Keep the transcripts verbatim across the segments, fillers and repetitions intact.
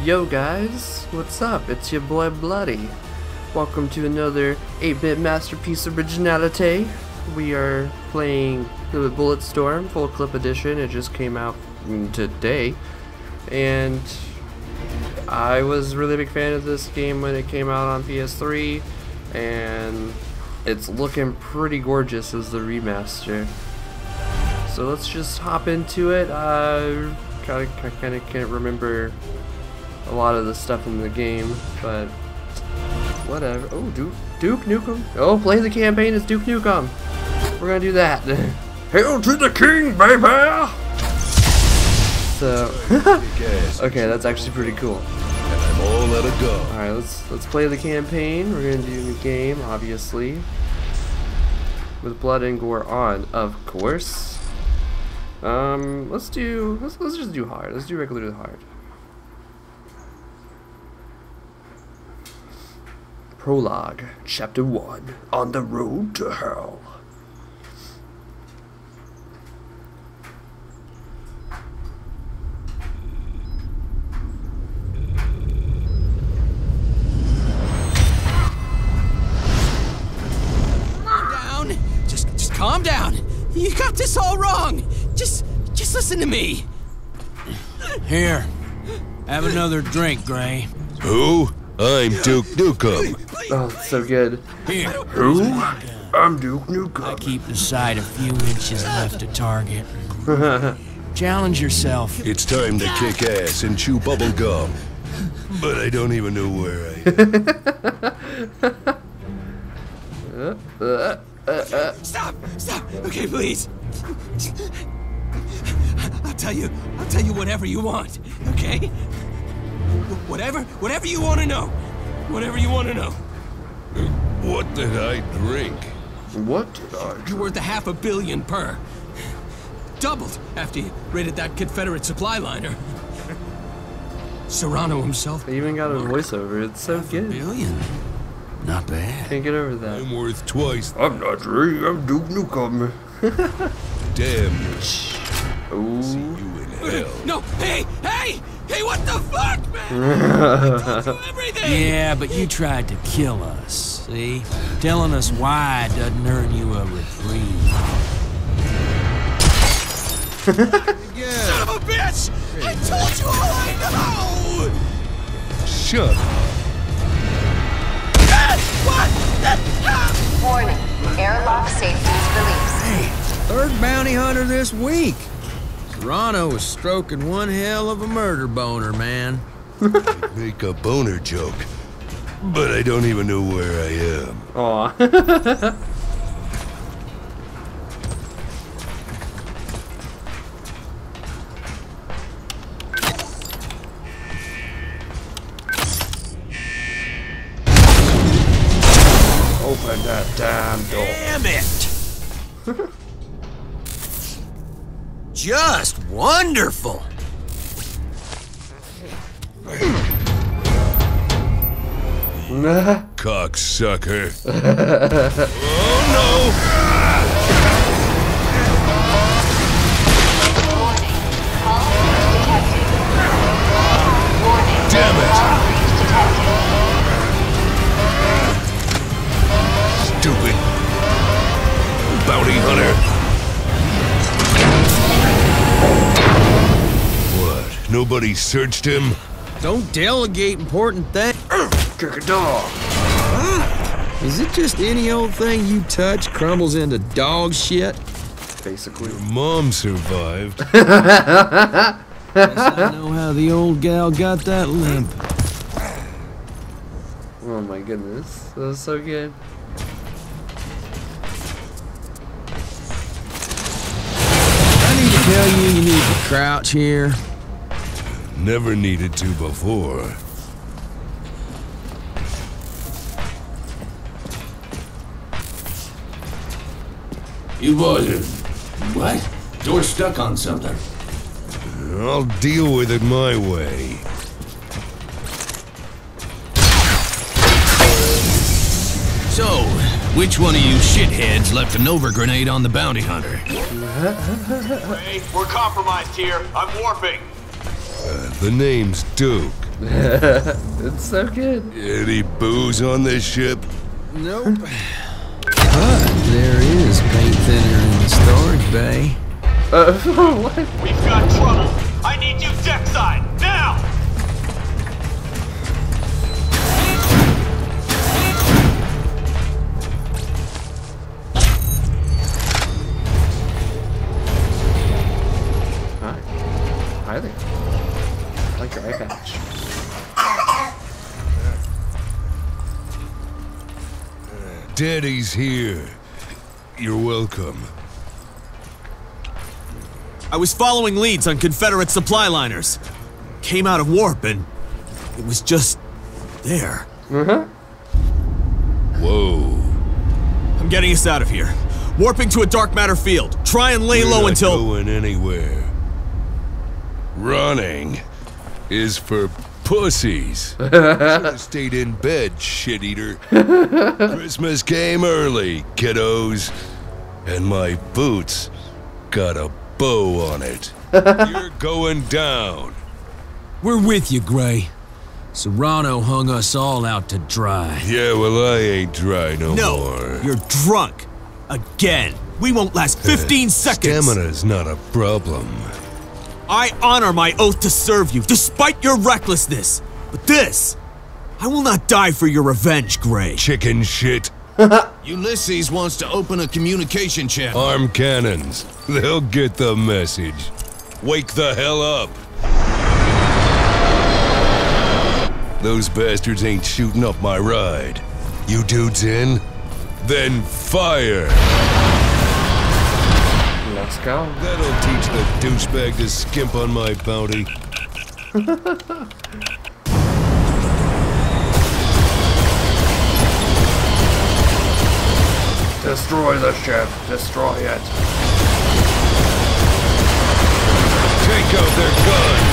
Yo guys, what's up? It's your boy Bloody. Welcome to another eight bit masterpiece originality. We are playing the Blletstorm full clip edition. It just came out today, and I was a really big fan of this game when it came out on P S three, and it's looking pretty gorgeous as the remaster. So let's just hop into it. Uh, I kind of can't remember a lot of the stuff in the game, but whatever. Oh, Duke, Duke Nukem. Oh, play the campaign as Duke Nukem. We're gonna do that. Hail to the king, baby! So, okay, that's actually pretty cool. And I'm all out of go. All right, let's let's play the campaign. We're gonna do the game, obviously, with blood and gore on, of course. Um, let's do let's let's just do hard. Let's do regular to hard. Prologue, Chapter one, On the Road to Hell. Calm down. Just, just calm down. You got this all wrong. Just, just listen to me. Here, have another drink, Gray. Who? I'm Duke Nukem. Oh, it's so good. Here. Who? I'm Duke Nukem. I keep the sight a few inches left to target. Challenge yourself. It's time to kick ass and chew bubble gum. But I don't even know where I am. Stop, stop. Okay, please. I'll tell you, I'll tell you whatever you want, okay? Whatever, whatever you want to know. Whatever you want to know. What did I drink? What did I do? You're worth a half a billion per. Doubled after you raided that Confederate supply liner. Serrano himself. They even got a voiceover. It's so good. Billion. Not bad. Can't get over that. I'm worth twice. I'm not Ray, I'm Duke Nukem. Damn. Ooh. See you in hell. No, hey, hey, hey, what the fuck, man? I told you everything. Yeah, but you tried to kill us, see? Telling us why doesn't earn you a reprieve. Son of a bitch! I told you all I know! Shut up. What? Warning, airlock safeties released. Hey, third bounty hunter this week. Serrano was stroking one hell of a murder boner, man. Make a boner joke. But I don't even know where I am. Aw. Open that damn door. Damn it! Just wonderful! Cocksucker. Oh no! Damn it! Stupid bounty hunter. What? Nobody searched him? Don't delegate important things. Kick a dog. Is it just any old thing you touch crumbles into dog shit? Basically. Your mom survived. Guess I know how the old gal got that limp. Oh my goodness. That was so good. I need to tell you you need to crouch here. Never needed to before. You boys, what? Door's stuck on something. I'll deal with it my way. So, which one of you shitheads left a Nova grenade on the bounty hunter? Hey, we're compromised here. I'm warping. Uh, the name's Duke. It's so good. Any booze on this ship? Nope. But there is paint thinner in the storage bay. Uh, what? We've got trouble. I need you deckside, now! Hi. Hi there. I like your eye patch. Daddy's here. You're welcome. I was following leads on Confederate supply liners. Came out of warp and it was just there. Uh-huh. Whoa. I'm getting us out of here. Warping to a dark matter field. Try and lay We're low not until... going anywhere. Running is for pussies. Should have stayed in bed, shit-eater. Christmas came early, kiddos. And my boots got a bow on it. You're going down. We're with you, Gray. Serrano hung us all out to dry. Yeah, well, I ain't dry no, No, more. you're drunk. Again. We won't last fifteen seconds. Stamina's not a problem. I honor my oath to serve you, despite your recklessness. But this, I will not die for your revenge, Gray. Chicken shit. Ulysses wants to open a communication channel. Arm cannons. They'll get the message. Wake the hell up. Those bastards ain't shooting up my ride. You dudes in? Then fire! Let's go. That'll teach the douchebag to skimp on my bounty. Destroy the ship. Destroy it. Take out their guns!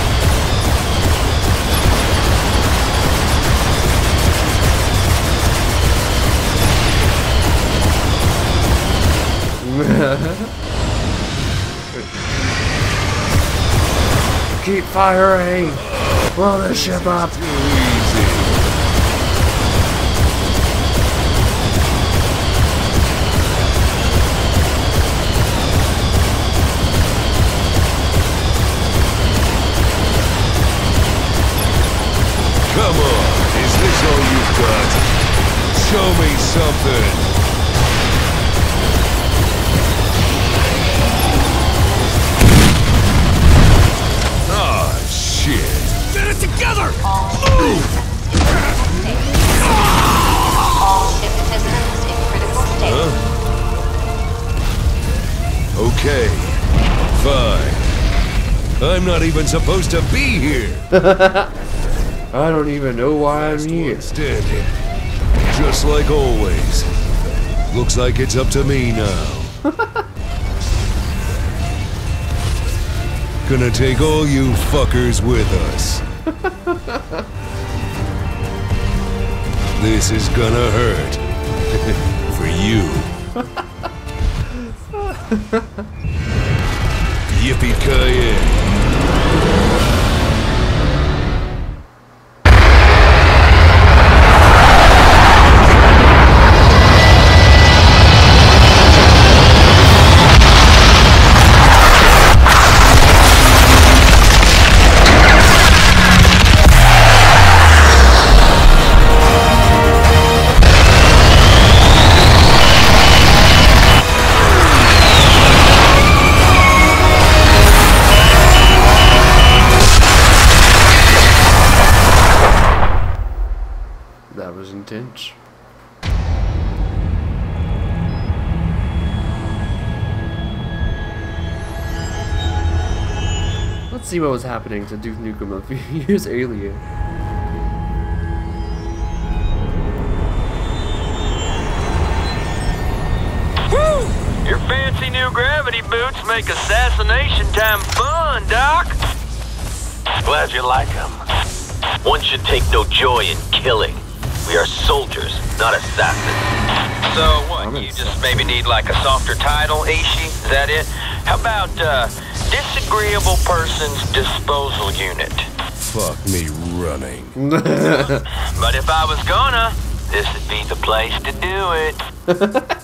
Keep firing. Blow the ship up. Too easy. Come on, is this all you've got? Show me something. Ah, shit. Get it together! Move! All ship systems in critical state. Huh? Okay, fine. I'm not even supposed to be here. I don't even know why I'm here. Standing. Just like always. Looks like it's up to me now. Gonna take all you fuckers with us. This is gonna hurt. For you. Yippee-ki-yay. That was intense. Let's see what was happening to Duke Nukem a few years earlier. Woo! Your fancy new gravity boots make assassination time fun, Doc. Glad you like them. One should take no joy in killing. We are soldiers, not assassins. So what, you just maybe need like a softer title, Aishi? Is that it? How about, uh, disagreeable person's disposal unit? Fuck me running. But if I was gonna, this would be the place to do it.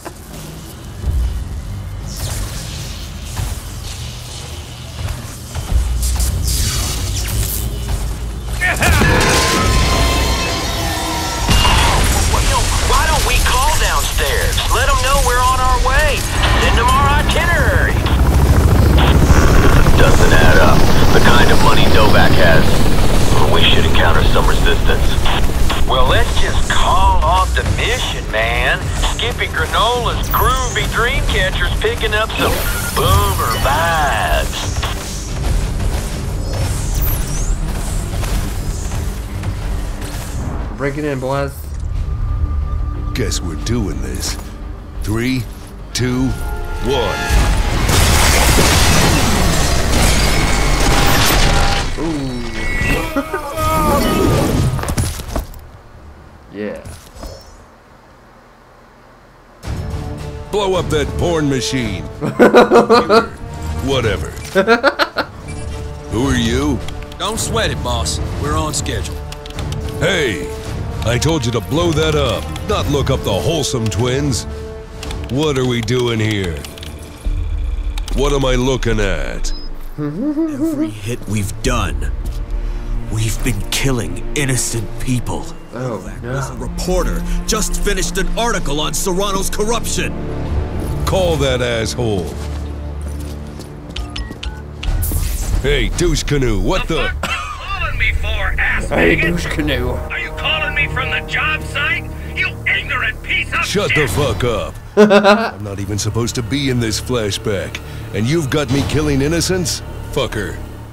Why don't we call downstairs? Let them know we're on our way. Send them our itinerary. Doesn't add up. The kind of money Novak has. We should encounter some resistance. Well, let's just call off the mission, man. Skippy Granola's groovy dreamcatcher's picking up some boomer vibes. Break it in, boys. Guess we're doing this. Three, two, one. Ooh. Yeah. Blow up that porn machine. Whatever. Who are you? Don't sweat it, boss. We're on schedule. Hey, I told you to blow that up, not look up the Wholesome Twins. What are we doing here? What am I looking at? Every hit we've done, we've been killing innocent people. Oh, no. As a reporter, just finished an article on Serrano's corruption. Call that asshole. Hey, douche canoe, what the? What are you calling me for, ass Hey, bigot? douche canoe. Are you calling me from the job site? You ignorant piece of Shut shit! the fuck up. I'm not even supposed to be in this flashback, and you've got me killing innocents? Fucker.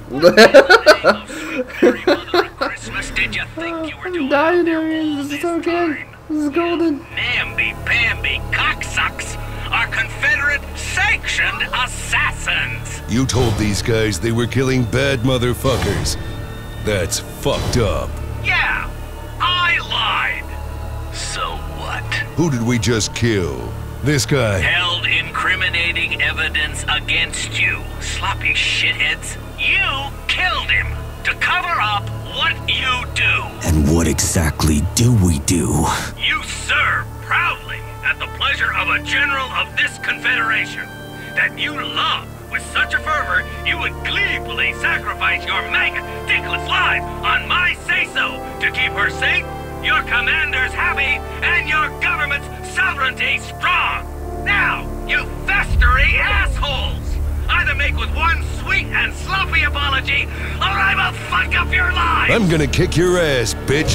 Christmas did you think you were I'm doing dying out there here. all This is this so good. time? This is golden. Namby-pamby cocksucks are Confederate sanctioned assassins! You told these guys they were killing bad motherfuckers. That's fucked up. Yeah, I lied. So what? Who did we just kill? This guy. Held incriminating evidence against you, sloppy shitheads. You killed him to cover up what you do. And what exactly do we do? You serve proudly at the pleasure of a general of this confederation that you love with such a fervor you would gleefully sacrifice your maggot dickless life on my say-so to keep her safe, your commanders happy, and your government's sovereignty strong. Now, you festery assholes! Either make with one sweet and sloppy apology, or I will fuck up your lives! I'm gonna kick your ass, bitch.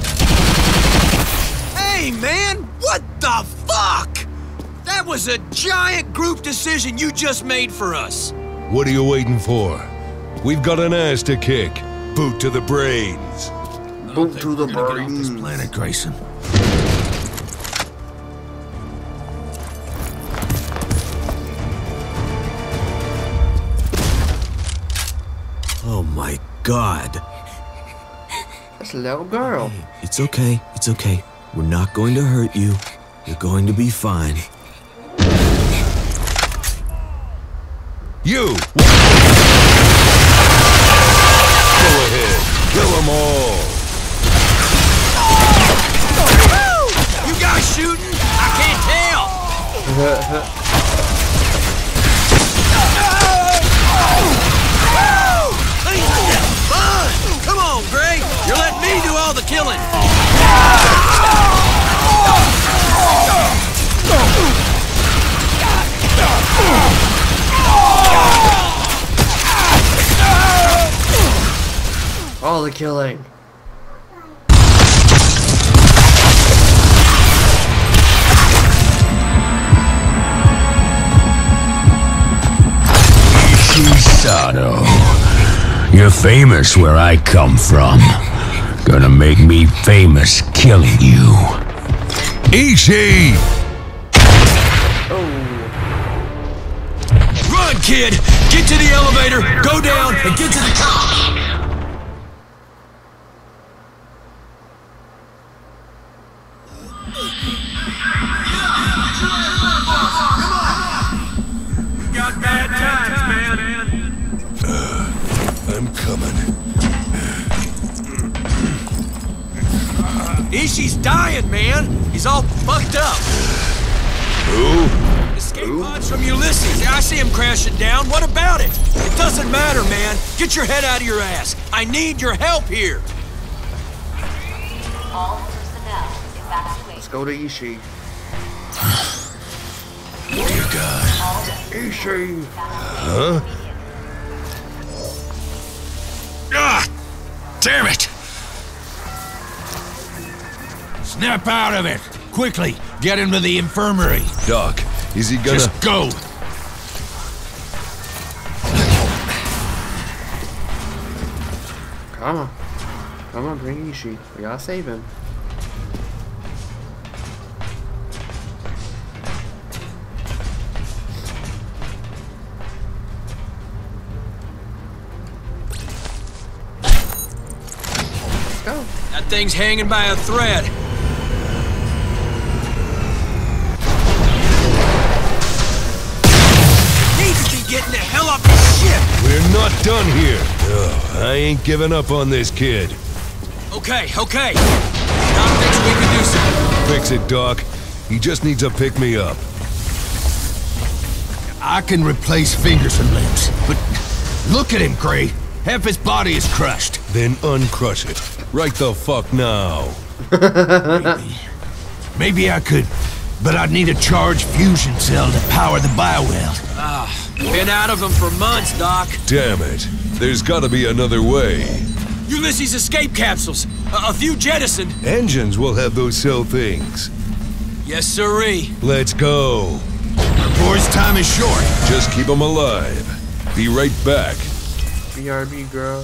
Hey, man! What the fuck? That was a giant group decision you just made for us. What are you waiting for? We've got an ass to kick. Boot to the brains. Boot to the Get off this brains. planet, Grayson. Oh my god. That's a little girl. It's okay, it's okay. We're not going to hurt you. You're going to be fine. You! Go ahead. Kill them all. You guys shooting? I can't tell. Fun! Come on, Gray. You're letting me do all the killing. All the killing. Sano, you're famous where I come from. Gonna make me famous killing you. Easy! Run, kid! Get to the elevator, go down, and get to the cops! Got bad times, man. I'm coming. Ishii's dying, man. He's all fucked up. Who? Escape pods from Ulysses. I see him crashing down. What about it? It doesn't matter, man. Get your head out of your ass. I need your help here. All personnel evacuate. Let's go to Ishii. Dear God. Ishii! Huh? Ah! Damn it! Snap out of it! Quickly! Get him to the infirmary! Doc, is he gonna... Just go! Come on. Come on, bring Ishii. We gotta save him. Let's go. That thing's hanging by a thread. Needs to be getting the hell off this ship! We're not done here. Ugh, I ain't giving up on this kid. Okay, okay. Doc thinks we can do something. Fix it, Doc. He just needs to pick me up. I can replace fingers and limbs, but look at him, Gray. Half his body is crushed. Then uncrush it. Right the fuck now. Maybe. Maybe I could, but I'd need a charged fusion cell to power the bioweld. Ah, been out of them for months, Doc. Damn it. There's gotta be another way. Ulysses escape capsules. A, a few jettisoned. Engines will have those cell things. Yes, sirree. Let's go. Our boy's time is short. Just keep him alive. Be right back. B R B, girl.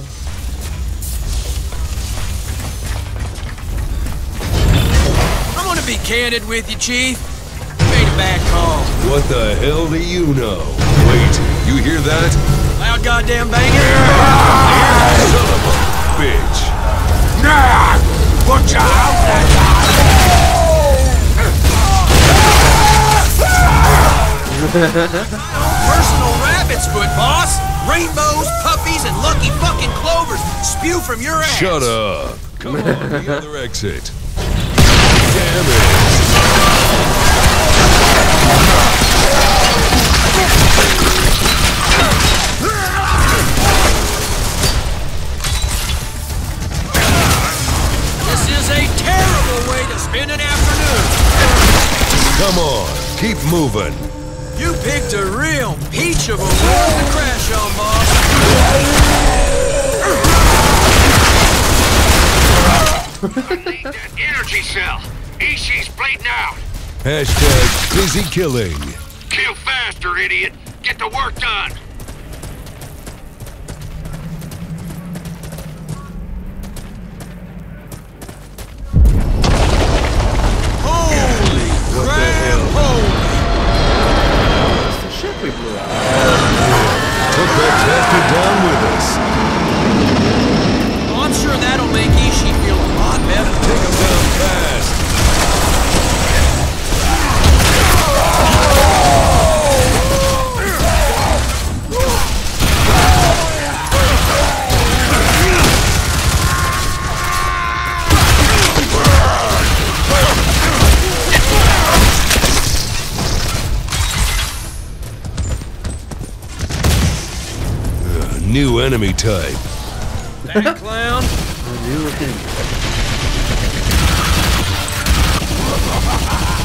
I'm gonna be candid with you, Chief. Made a bad call. What the hell do you know? Wait, you hear that? Loud goddamn banging. Son of a bitch. Nah! Watch Personal rabbit's foot, boss. Rainbows, puppies, and lucky fucking clovers spew from your ass. Shut up. Come on, the other exit. Damn it. This is a terrible way to spend an afternoon. Come on, keep moving. You picked a real peach of a world to crash on, boss. Unleash that energy cell. Ishii's bleeding out. Hashtag busy killing. Kill faster, idiot. Get the work done. Holy crap, holy. It's the ship we blew up. Took that chapter down with us. Well, I'm sure that'll make Ishii feel a lot better. Take him down fast. New enemy type. That clown? A new enemy.